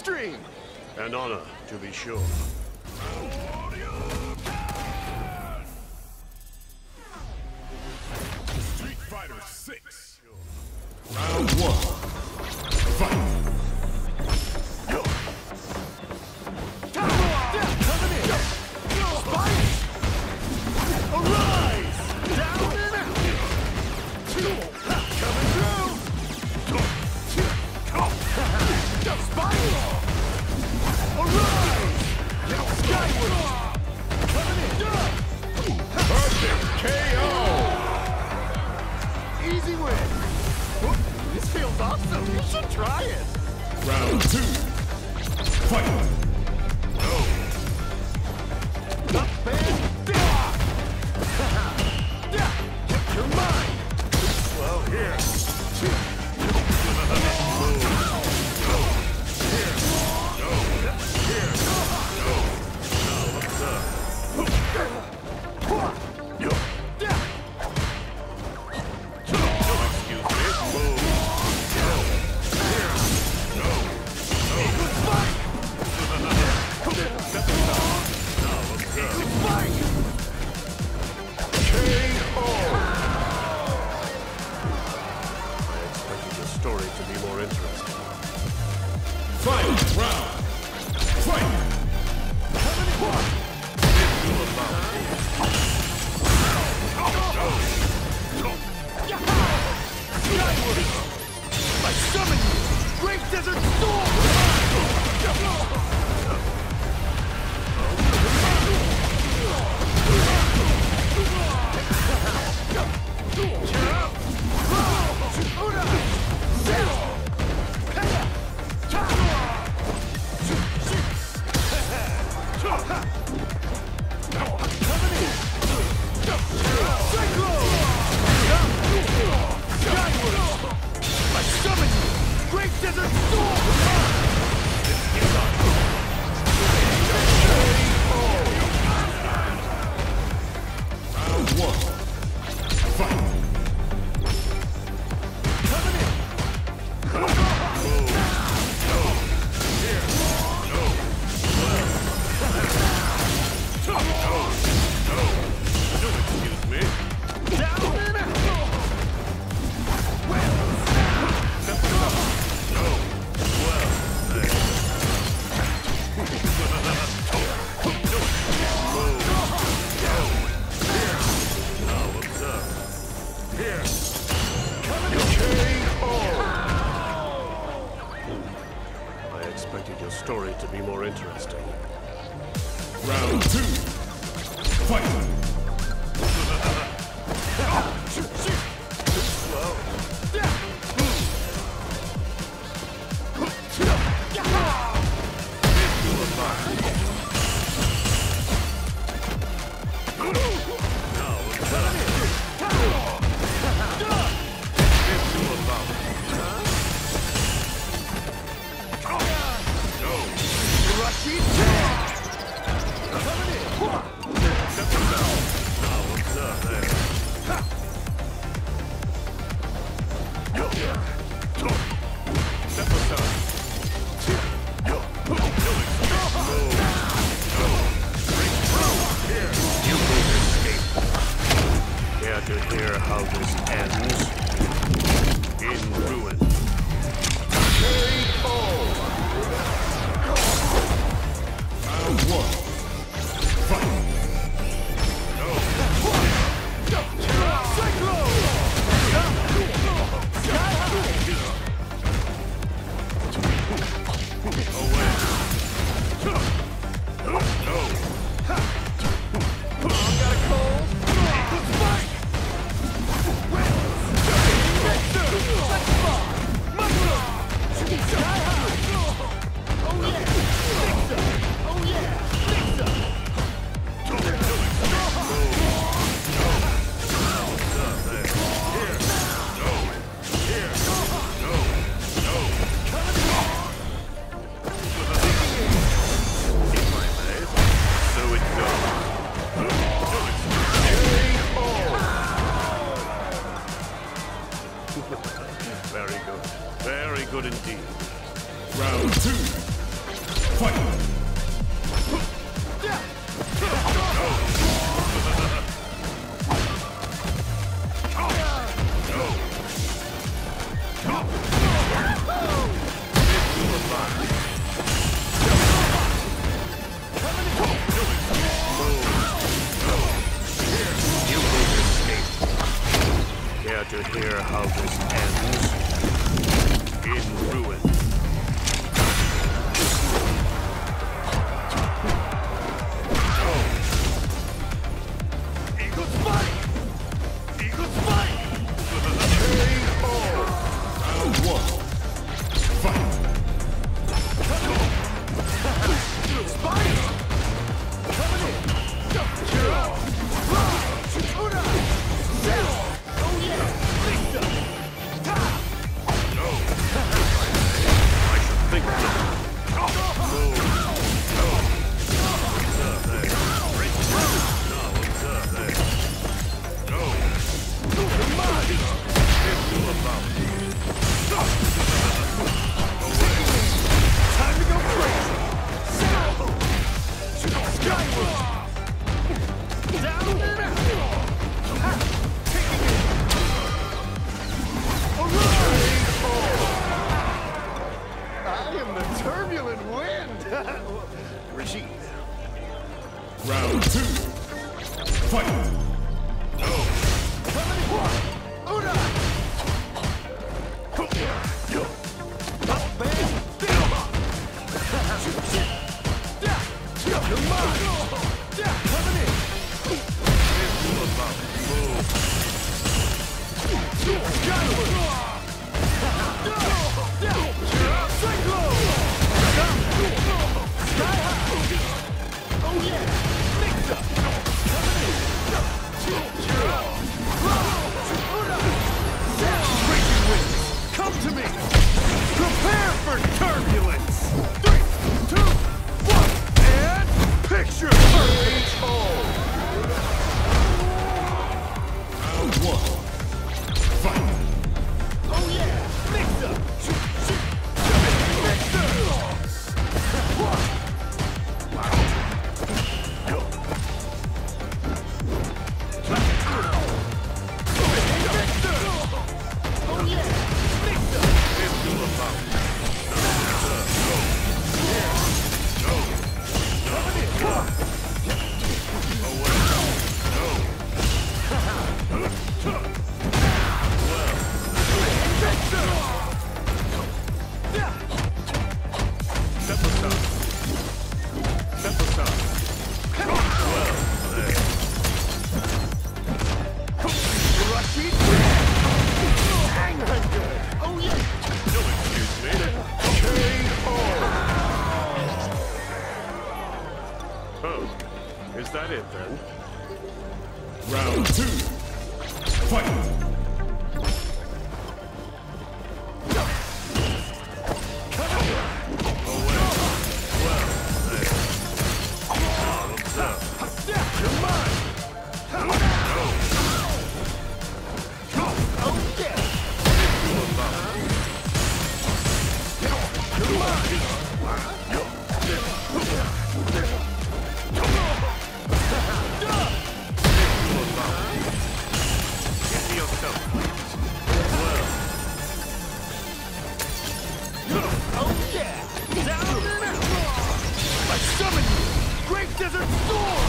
stream. An honor, to be sure. Street Fighter 6. Round 1. Fight. Easy win. This feels awesome. You should try it. Round 2. Fight. Up and down. You're mine. Slow here. Story to be more interesting. Fight round. Fight. I summon you, Great Desert Storm! Great Desert Storm! Round 1. Fight. Excuse me. I expected your story to be more interesting. Round 2. Fight. Rashid! Care to hear how this ends? In ruin. Round 1. Fight. Very good. Very good indeed. Round 2. Care to hear how this ends? In ruin. Eagle spike! Eagle spike! Round one. Fight. Spike! Coming in! You're up! Shooter! Oh yeah! Lisa! Ta! No. I should think of it. Time to go crazy! Skyward! Down and out! Taking it! I am the turbulent wind! Rashid. Round two. Fight. Come to me! Prepare for turbulence! 3, 2, 1, and picture perfect! Round one. Fight. Oh yeah! Mix up! Mixer! Oh yeah! Mix up! Rashid! Hang on good! Oh yeah! You'll excuse me. Oh, is that it then? Round two. Fight. You're mine! Oh yeah! You're Give me yourself. oh yeah! Down and out! I summon you! Great Desert Storm!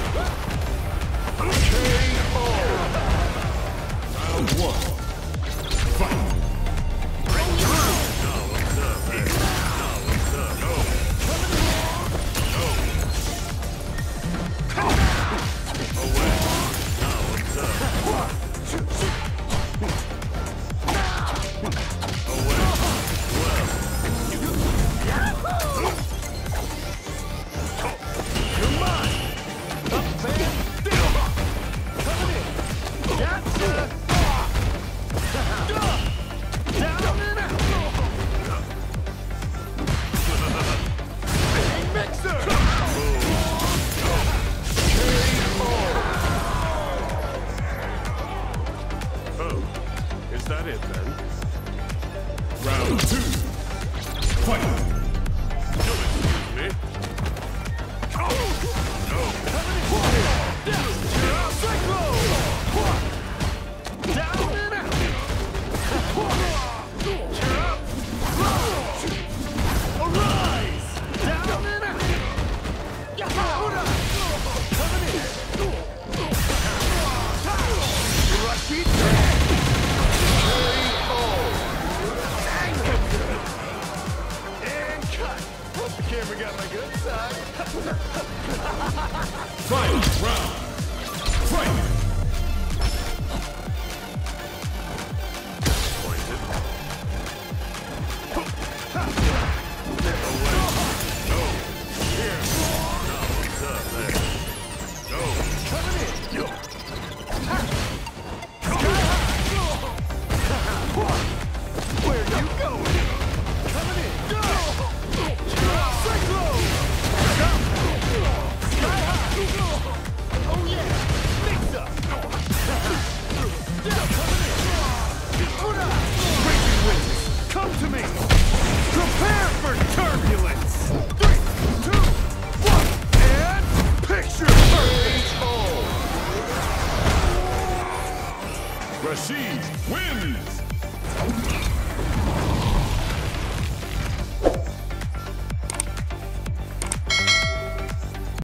Round one. Fight. Now, what's up? Now, what's up? Final round. Fight! Rashid wins!